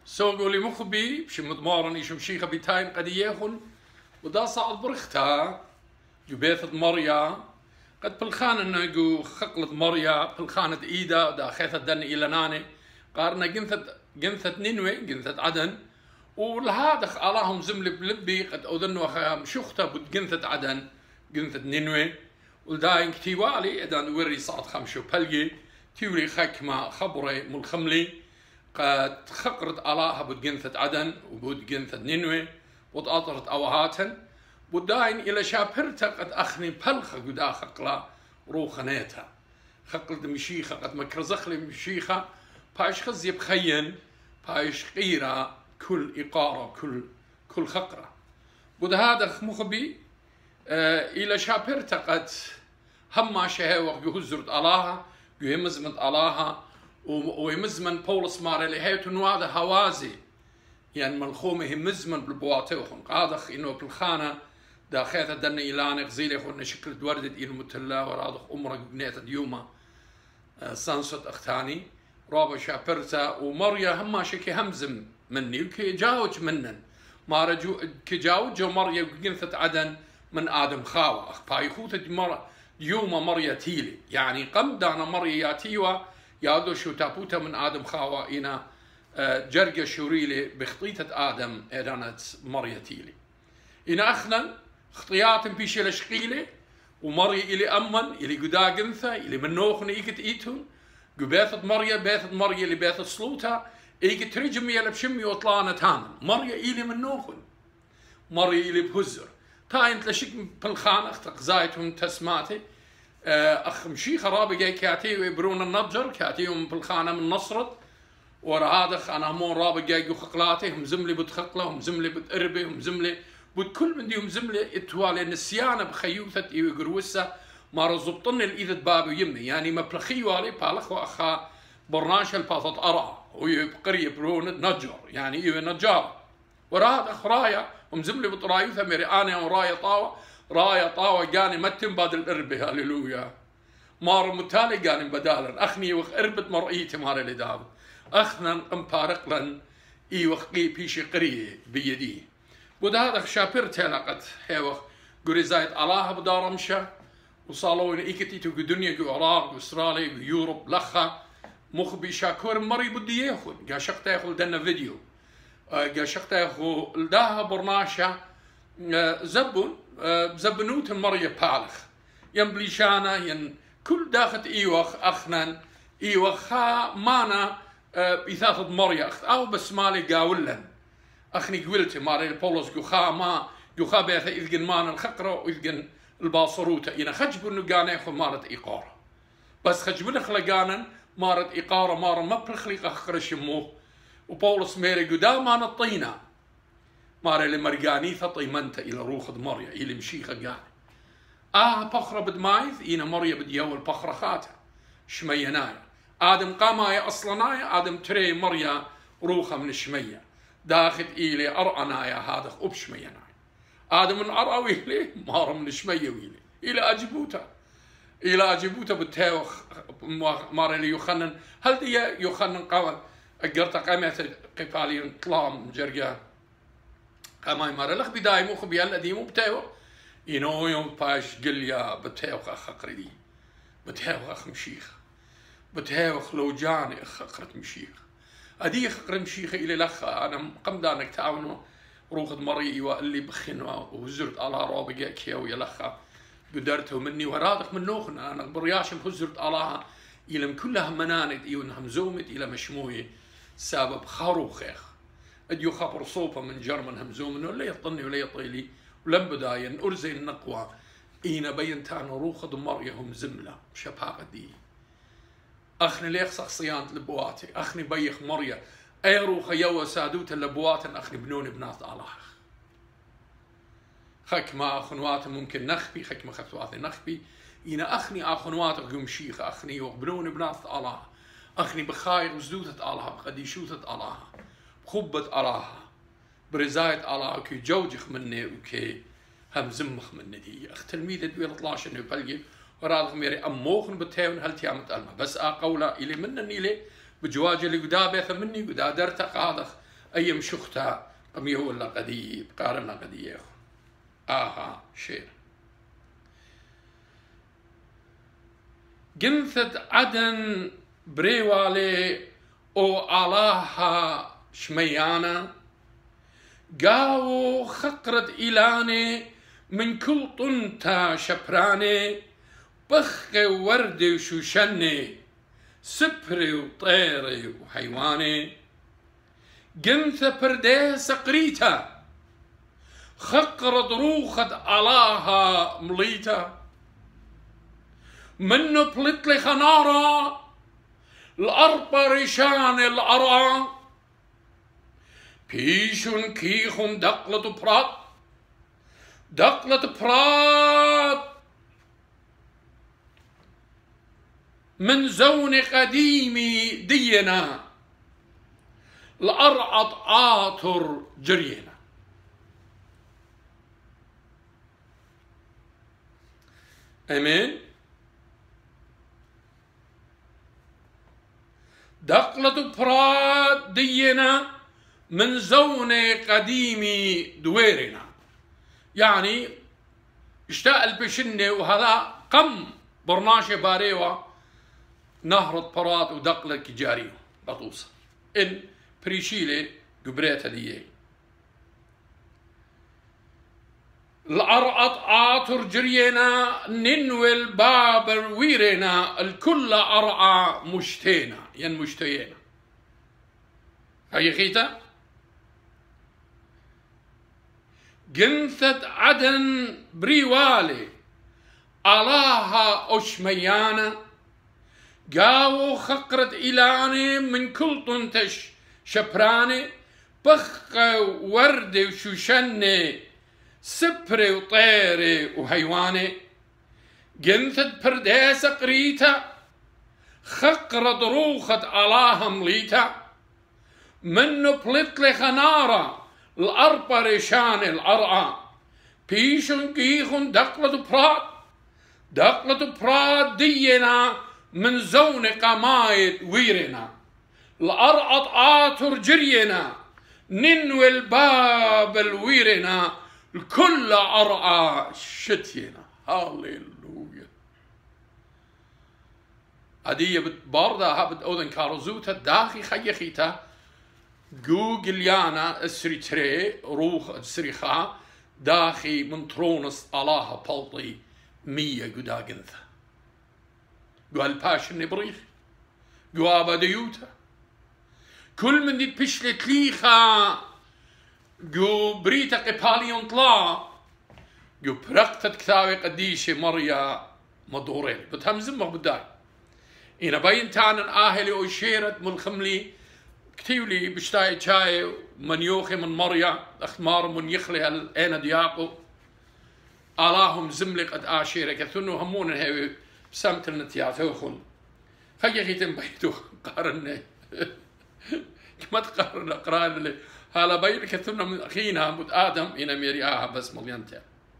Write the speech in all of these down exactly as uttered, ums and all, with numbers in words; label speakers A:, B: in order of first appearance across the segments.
A: سوقوا لي مخبي بشي مضمارن يشم شيخة بيتاين قد ياخن ودا صعد برختها جبيثة مريا قد بالخان انه يقو خقلت مريا بالخانة ايدا دا خيثة دن الى ناني قارنا جنثة جنثة نينوي جنثة عدن ولهذا اللهم زملي بلبي قد اذنوا خيام شخته بود جنثة عدن جنثة نينوي ولداين كتيوالي اذا نوري صعد خمشو بلجي تيوري خكمة خبري ملخملي قد خقرت الله بود جنثة عدن وبود جنثة نينوي وتأطرت أوهاتن وداين إلى شابرتا قد أخني بلخة قدا خقلا روخنيتها خقلت مشيخة قد مكرزخلي مشيخة باش خزي بخين باش قيرة كل إقارة كل كل خقرة بود هذا مخبي آه إلى شابرتا قد هما شهوة يهزرت الله يهمزمت الله ويمزمن بولس مارلي هيتون هذا هوازي يعني ملخومه مزمن بالبواتيخون قادخ انه بالخانه دا خيثه دنا ايلان غزيلي خون شكل دوردت الى متلا ورادخ امرك بنيت ديوما سانسوت اختاني رابا شابرتا ومريا هما شكي همزم مني وكي جاوج منن ما رجو كي جاوج مريا قنثت عدن من ادم خاوه اخ باي خوته مر يوما مريا تيلي يعني قم دانا مريا تيوا يادو شو تابوتا من آدم خاوة إنا جرجة شوريلي بخطيطة آدم إدانت مريتيلي إنا أخنا خطيات بيشي لشقيلي ومري إلي أمن إلي قدا قنثة إلي منوخن إيكت إيتون قبيثة مريا بيثة مريا اللي بيثة سلوتا إيكت رجمي يلا بشمي وطلانة تامن مريا إلي منوخن مريا إلي بهزر تاين تلشك بالخانة تقزايتهم تسماتي أخ مشيخ رابي جاي كاتي ويبرون النجر كاتيهم بالخانة من نصرت ورادخ أنا مون رابي جاي جو خقلاتي هم زملي بتخقله هم زملي بتقربي هم زملي بد كل من ديهم زملي اتوالي النسيانة بخيوثة إيوي قروسة ما رزبطن الإيدة بابي يمي يعني ما بلخيوالي بالخ وأخا برناش الباطط أرى ويبقري برون نجر يعني إيوي نجار ورادخ رايا هم زملي بطرايوثة مرياني ورايا طاوة رايا طاوة جاني متن بعد الإربة هاليلويا مار متالي جاني بدالا أخني وخ إربت مرئيتي مار اللي داب أخنا قمبارق لن إي وخقي بيشي قريه بيدي وده هذا شابرت هلقت هيوخ قري زايد الله بدار مشى وصالون إيكتي تو دنيا جو عراق وإسرائيل ويوروب لخا مخبي شاكور مري بدي ياخذ قا شقت ياخذ دنا فيديو قا شقت ياخذ لداها برناشا زبون زبنوت مريا بالخ ين بليشانا ين كل داخت ايوخ اخنان ايوخا مانا بيثاثد مريا اخت او بس مالي قاولن اخني قولتي مالي بولس قخا ما قخا بيثا اذقن مانا الخقرة واذقن الباصروتا ين خجبو انو قانا يخو مارت ايقارة بس خجبو خلقانا مارت ايقارة مارا ما بخليق اخر شموه وبولس ميري قداما الطينة ماري اللي مرقانيثة طيمنتا إلى روخد مريا إلى مشيخة قاني آه بخرة بدمايث إينا مريا بديول بخرة خاتها شمينايا آدم قامايا أصلنايا آدم تري مريا روخة من شمية داخل إلي أرعنايا هذا أب شمينايا آدم من أرع ويلي مارا من شمية ويلي إلى أجبوتا إلى أجبوتا بتاوخ ماري اللي يخنن هل دي يخنن قوان أقرت قامت قفالي طلام جرقا كما يمر لك بداية مو خبي الذي مو بتاعه ينو يوم باش قل يا بتاعه أخ قردي بتاعه أخ مشيخ بتاعه لو جاني أخ قرت مشيخ أدي أخ قرت مشيخ إلى الأخ أنا قم دانك تعاونوا روخد مريء واللي بخن وزرت على رابقة كيا ويا الأخ قدرته مني ورادق من نوخن أنا برياش بهزرت علىها إلى كلها منانت إيون همزومت إلى مشموي سبب خاروخيخ أديو خبر صوبة من جرمن همزومن ولا يطني ولا يطيلي ولم بداين أرزي النقوى إينا بينتان روخد مريهم زملة شبابة دي أخني ليخ شخصيات لبواتي أخني بيخ مريا أي روخ يوا سادوت اللبوات أخني بنوني بنات الله خك ما أخنوات ممكن نخبي خك ما خطوات نخبي إينا أخني أخنوات قم شيخ أخني وبنوني بنات الله أخني بخاير وزدوتة الله بقديشوتة الله خبت أراها برزاية أراها كي جوجخ مني وكي هم زمخ مني دي أخ تلميذ دويل طلاش إنه بلجي ورادخ ميري أموخن بتاون هل تيامت ألمه بس أقولا إلي منن إلي بجواج اللي قدا بيث مني قدا درتق هذا أيام شختا قميه ولا قديب قارنا قديه آها شير جنثت عدن بريوالي أو آلاها شميانا قاو خقرت إلاني من كل طنتا شبراني بخ ورد وشوشني سبري وطيري وحيواني جنث برديس قريتا خقرت روخة ألاها مليتا منو بلتلي خنارا الأربع ريشان الأرى بيشون كيخون دقلة براد دقلة براد من زون قديمي دينا الأرعط آطر جرينا أمين دقلة براد دينا من زون قديمي دويرنا يعني اشتاق البشنة وهذا قم برناشة باريوة نهر براد ودقلة كجاريو بطوسة إن بريشيلي قبريتها دي الأرعط آطر جرينا ننوي الباب ويرنا الكل أرعى مشتينا ين مشتينا هاي خيتا جنثت عدن بريوالي ألاها أشميانا قاو خقرت إلاني من كل طنتش شبراني بخ ورد وشوشني سبري وطيري وهيواني جنثت برديس قريتا خقرت روخة ألاها مليتا منو بلتلي خنارا الأربع ريشان الأرعى بيشون كيخون دقلة براد دقلة براد دينا من زون قمايد ويرنا الأرعط آطر جرينا ننوي الباب الويرنا الكل أرعى شتينا هاليلويا هدية بتباردة هابد أودن كارزوتا داخي خيخيتا جوجليانا السريتري روخ السريخا داخي من ترونس الله بلطي مية قدا قنثة قال باشن نبريخ قوابا ديوتا كل من دي بشلت ليخا قو بريتا قباليون طلا قو برقتت كثاوي قديشي مريا مدورين بتهمزم بداي إنا باين تانن آهلي وشيرت ملخملي كتيولي بشتاي شاي من يوخي من مريا اختمار من يخلي الأين دياقو اللهم زملي قد آشيرك ثنو همون هاي بسامت النتياتوخن خي خيتم بيتو قارن كما تقارن قران لي هلا بينك ثنو من أخينا مد آدم إنا ميرياها بس مليانتا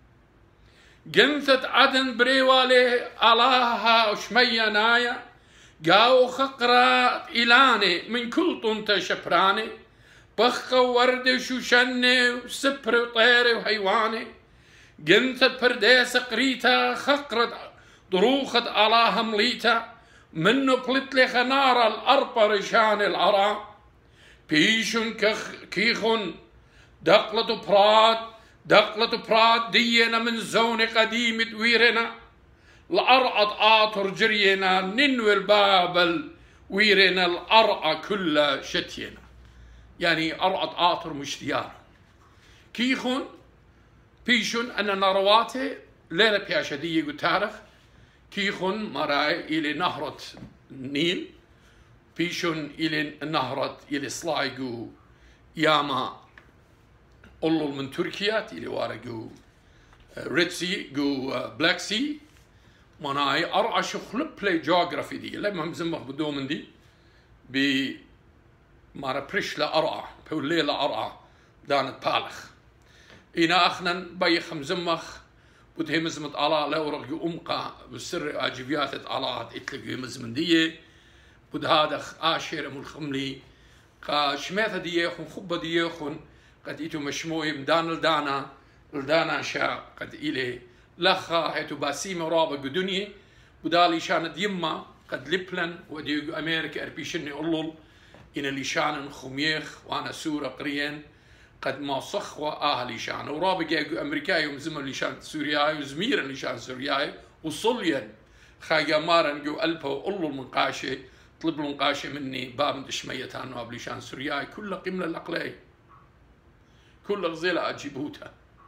A: جنثت عدن بريوالي ألاها وشمية نايا قاو خقرة إلاني من كل طنطة شبراني بخ ورد شوشني وسبر وطيري وحيواني جنثت برديس قريتا خقرة ضروخة ألاها مليتا منو بلتلي خنارة الأربع رشان العرا بيشن كيخن دقلة براد دقلة براد دينا من زون قديم دويرنا الأرعط آطر جرينا ننوي الباب ويرنا الأرعى كل شتينا يعني أرعط آطر مشتيار كيخون بيشون أن نرواتي ليلة بياشدية قتارخ كيخون مراي إلى نهرة النيل بيشون إلى نهرة إلى سلايقو ياما أولو من تركيا إلى وارقو ريدسي جو بلاك سي مناي أرعى شخلب بلاي جغرافي دي لما مزمخ بدو من دي ب مارا بريشلا أرعى بوليلا أرعى دانت بالخ إنا أخنا بيخ مزمخ بده مزمت على لورق أمقا بالسر أجبيات على إتلق مزمن دي بده هذا آشير ملخملي قا شماثة دياخن خبة دياخن قد إيتو مشموي مدان الدانا الدانا شا قد إلي لخا هيتو باسيمة رابا قدني ودالي شانت يما قد لبلن وديو أمريكا أربيشني أولول إن اللي شان خميخ وأنا سورة قريان قد ما صخوة أهلي شان ورابا جايو أمريكاي ومزمر اللي شان سورياي وزمير اللي شان سورياي وصليا خايا مارن جو ألبا وأولول من قاشي طلب لهم قاشي مني باب دشمية تانو قبل شان سورياي كل قملة الأقلي كل غزيلة أجيبوتها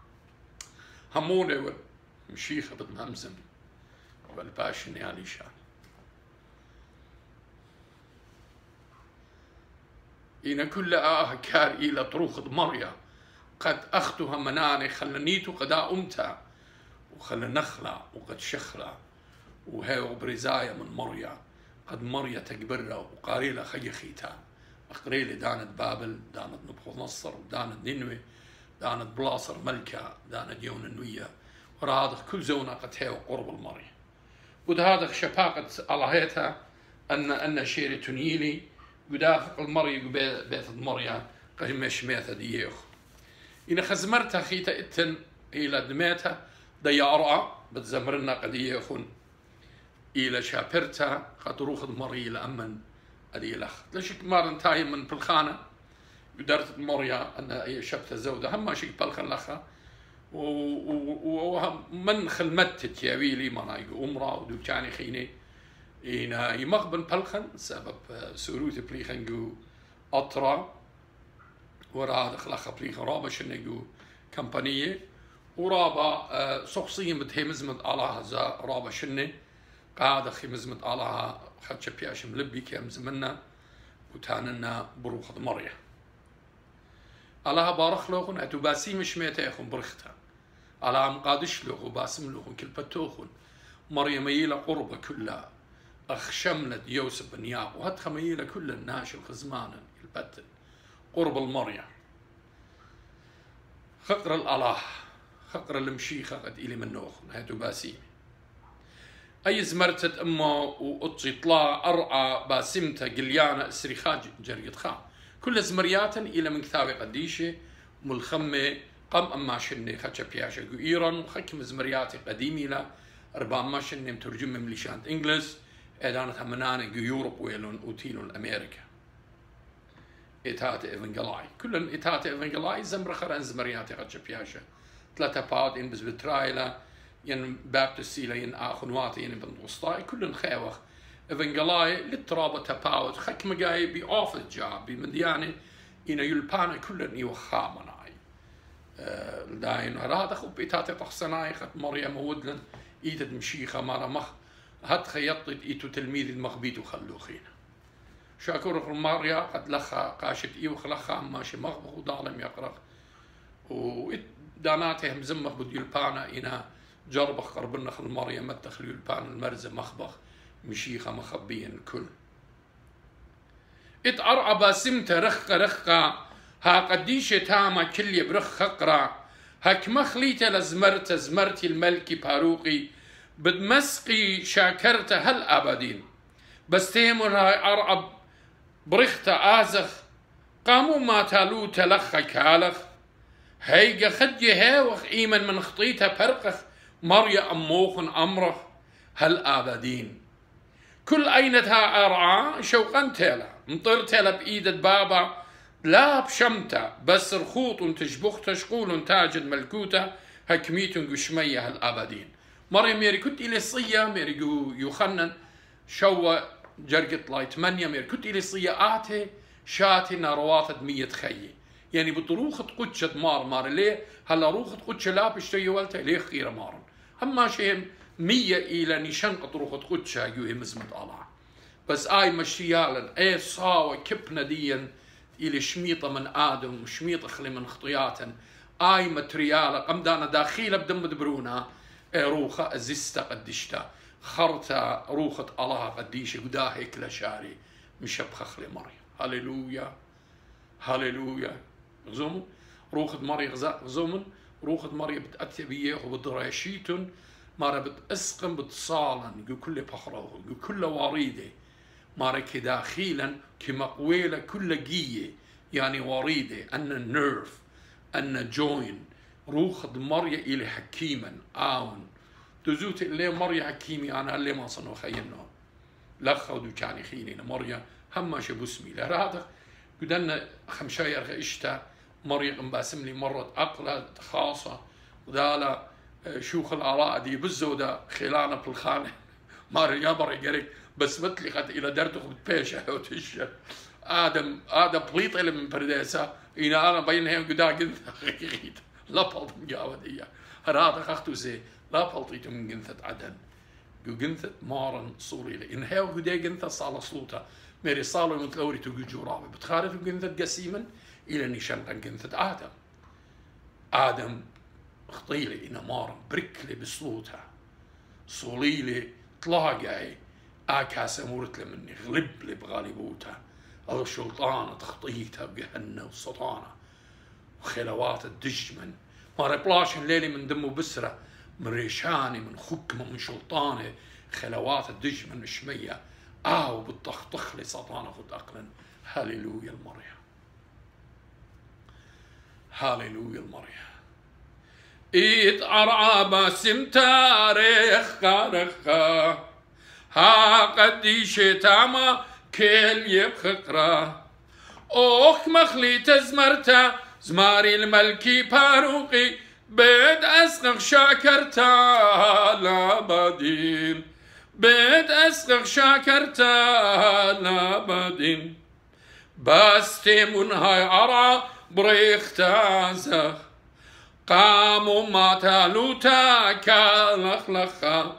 A: همونة ومشيخة بالمهمزم والباشني علي شان إن كل آه كار إلى طروخ مريا قد أختها مناني خلنيتو قدا أمتا وخل نخلع وقد شخلع وهي برزايا من مريا قد مريا تكبرها وقاريلة خي خيتا أقريلة دانت بابل دانت نبوخذ نصر دانت نينوي دانت بلاصر ملكة دانت يون النوية ورا كل زونة قد هي قرب المريا ود هذا شباقة الله أن أن شيري تنيلي ودافق المريا بيت المريا قد مش ميثا ديوخ إن خزمرتها خيتا إتن إلى دميتها ديارة بتزمرنا قد يخون إلى شابرتا قد روخ المريا لأمن أدي لخ ليش مارن تاي من بالخانة ودرت المريا أن هي شبت زودة هم شيء بالخن لخا ومن خلمت ياويلي ما نايق أمرا ودوكاني خيني إنا يمغبن بالخن سبب سروت بليخن جو أطرا ورا دخل بليخن رابا شنجو كمبانية ورابا شخصيا بتهمزمت على هذا رابا شنه قاعدة خمزمت على خدش بياش ملبي كم زمنا وتاننا بروخ مريا علىها بارخ لوخن أتو باسيم شميتا يخون برختها على عم قادش لوخو باسم لوخن كل بتوخن مريا ميلة قربة كلها أخ شملت يوسف بن يعقوب وهتخ ميلة كل الناش الخزمانا البتن قرب المريا خقر الأله خقر المشيخة قد إلي من نوخن هاتو باسيم أي زمرتت أما وأطي طلا أرعى باسمتا قليانا إسريخا جريد خا كل زمرياتا إلى من كثاوي قديشة ملخمة قم أما شني خدش بياشا قو إيران وخكم زمرياتي قديمي لا أربع ما شني مترجم مليشانت إنجلس إدانة همناني قو يوروب ويلون أوتيلون أمريكا إتات إيفنجلاي كلن إتات إيفنجلاي زمر خران زمرياتي خدش بياشا ثلاثة بعض إن بس بترايلا ين بابتسيلا ين آخنواتي ين بنوسطاي كلن خيوخ إفنجلاي للترابة تباوت خك مجاي بأوفيس جاب بمديانة إن يلبانا كلن يوخامناي أه داين هذا خو بيتاتي تحسناي خت مريم ودلن إيتد مشيخة مارا مخ هات خيطت إيتو تلميذ المخبيت وخلوخينا شاكور مريا قد لخا قاشت إيوخ لخا ماشي مخبخ ودعلم يقرق وداناتهم زمخ بدو يلبانا إنا جربخ قربنا خل مريم متخلو يلبان المرزة مخبخ مشيخة مخبيا الكل اتأرعى باسمتا رخة رخة ها قديشة تاما كل يبرخ خقرة هك مخليتا لزمرتا زمرتي الملكي باروقي بدمسقي شاكرتا هل أبدين بس تيمون هاي أرعى برختا آزخ قاموا ما تالو تلخ كالخ هيجا خدي هاوخ إيمن من خطيتا برقخ مريا أموخن أمرخ هل أبدين كل أينتها أرعى شوقا تيلا مطر تيلا بإيدة بابا لا بشمتا بس رخوط تشبخ تشقول تاج الملكوتة هكميت قشمية الأبدين مريم ميري كنت إلي صية ميري يخنن شو جرقت لاي تمانية ميري كنت إلي صية آتي شاتي نارواتد مية خيي يعني بطروخة قدشة مار مار ليه هلا روخة قدشة لا بشتي والتا ليه خيرة مارن أما شيء مية إلى نشان قطروخة قدشة يوهي مزمت الله بس آي مشيالا اي صاوة كبنا ديا إلى شميطة من آدم وشميطة خلي من خطياتا آي متريالا قمدانا داخيلة بدم دبرونا اي روخة أزيستا قدشتا خرطة روخة الله قديشة قداهي كلا شاري مشبخ خلي مريم هاليلويا هاليلويا غزومن روخة مريم غزومن روخة مريم بتأتي بيه وبدراشيتن مرة بتأسقم بتصالن جو كل بخروه جو كل واريده مارك داخلا كمقويلة كل جية يعني وريدة أن النيرف أن جوين روخ مريا إلى حكيما آون تزوت اللي مريا حكيمي أنا اللي ما صنو خينه لخدو كان خيني مريا هم شبو اسمي لهذا بدنا خمشاير إشتا مريا باسم لي مرة أقلة خاصة وذالا شوخ الآراء دي بالزودة خلانة بالخانة ماري يابر يقريك بس متلقت إلى درتخ بتبيشة وتشة آدم آدم بليط إلى من برديسة إنا أنا بينهم قدا قنثة غيغيت لا بلط مجاودية هذا خختو زي لا بلطيتو من قنثة عدن جو قنثة مارن صوري لي إن هاو قدا قنثة صالة صلوطة ميري صالة متلوري تقو جورابي بتخارف قنثة قسيما إلى نشان قنثة آدم آدم خطيلي إنا مارن بركلي بصلوتها صوليلي طلاقعي آكاسة مورتلي مني غلب لي بغالبوتها الشلطانة تخطيتها بجهنة وسطانة وخلوات الدجمن ماري بلاش الليلي من دمه بسرة من ريشاني من خكمة من شلطانة خلوات الدجمن الشمية آو بالطخطخ لي سطانة خد أقلا هاليلويا المريا هاليلويا المريا إيد أرعى باسم تاريخ خارخا ها قدي شتاما كل يبخقرا أوك مخلي تزمرتا زماري الملكي باروقي بيد أسقق شاكرتا لابدين بيد أسقق شاكرتا لابدين باستي من هاي أرعى بريختا زخ قاموا ما تالوتا كالخلخا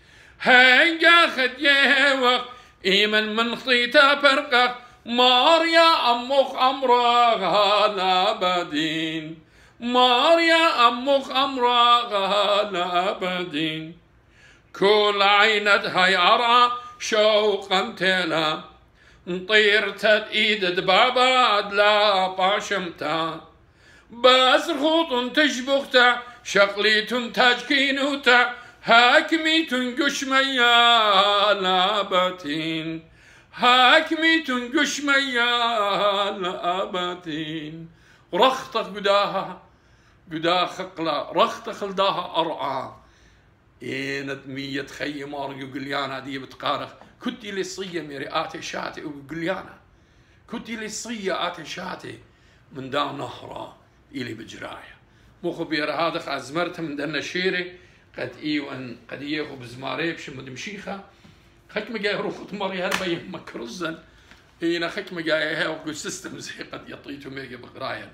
A: هنجا خديه إيمن من خطيتا فرقه ماريا أمخ أمراغها لابدين ماريا أمخ أمراغها لابدين كل عينت هاي أرى شوقا تلا طيرت إيد دبابات لا باشمتا بس خوط تشبختا شقليت تاجكينوتا هاكمي تنقش ميا لابتين هاكمي تنقش ميا لابتين رختك قداها قداها خقلا رختك خلداها أرعى إيند مية خي ماريو قليانا دي بتقارخ كنتي لي صية ميري آتي شاتي وقليانا كنتي لي صية آتي شاتي من دا نهرة إلي بجرايا مخبير هذا خازمرت من دنا شيري قد إيوان قد ياخو بزماري بشمد مشيخة خكمة جاي روخت مري هربا مكرزن إينا خكمة جاي هاو سيستم زي قد يطيتو ميجا بقرايا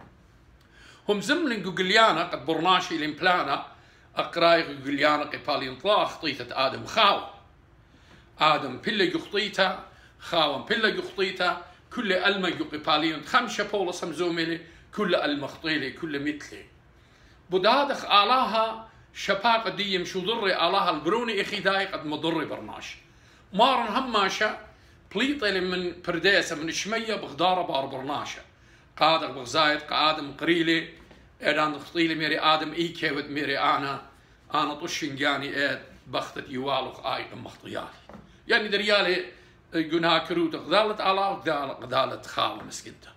A: هم زملن قليانا قد برناشي الامبلانا أقراي قليانا قبالي انطلاق خطيتة آدم خاو آدم بلا قخطيتا خاوان بلا قخطيتا كل ألمة قبالي خمسة بولا سمزوميلي كل ألمة خطيلي كل مثلي بدادخ آلاها شباق ديم شو ضري آلاها البروني إخي داي قد مضري برناش مارن هماشا بليطة من برديسة من شمية بغدارة بار برناشا قادر بغزايد قادم قريلي إيران خطيلي ميري آدم إي كيود ميري أنا أنا طشنجاني إيد بختت يوالوخ آي مخطيالي يعني دريالي قنها كروت غدالت آلا غدالت خالة مسكنتا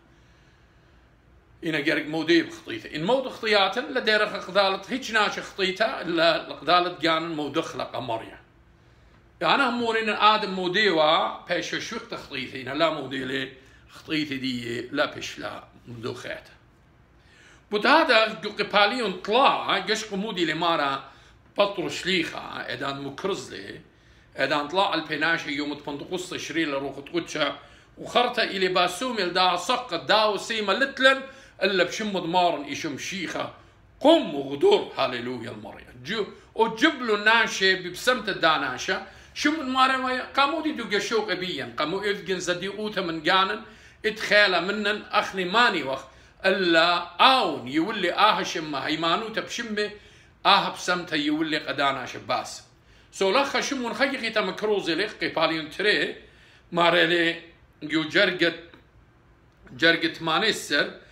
A: إنا جرق مودي بخطيته إن مود خطياتا لديرخ خدالت هيج ناش خطيته إلا لقدالت جان مودخ لقمريا يعني همورين آدم موديوا بيش شوخ تخطيته إنا لا مودي لي خطيته دي لا بيش لا مدوخاته بود هذا قباليون طلع قشق مودي لمارا بطر شليخة إدان مكرزلي إدان طلع البناشي يوم تبندقص شريل روخ تقوتشا وخرتا إلي باسوميل دا سقط داو سيما لتلن إلا بشمد مارن إيشم شيخة قم وغدور هاليلويا المريا جو وجب له ناشي ببسمت الداناشة شمد مارن قاموا دي دو قشوق بيا قاموا إذجن زديقوتا من قانن اتخيلا منن أخني ماني وخ إلا آون يولي آها شمه هيمانوتا بشمه آها بسمتا يولي قدانا شباس سو لخا شمون خيقي تمكروزي لخ قباليون تري ماريلي جو جرقت جرقت مانيسر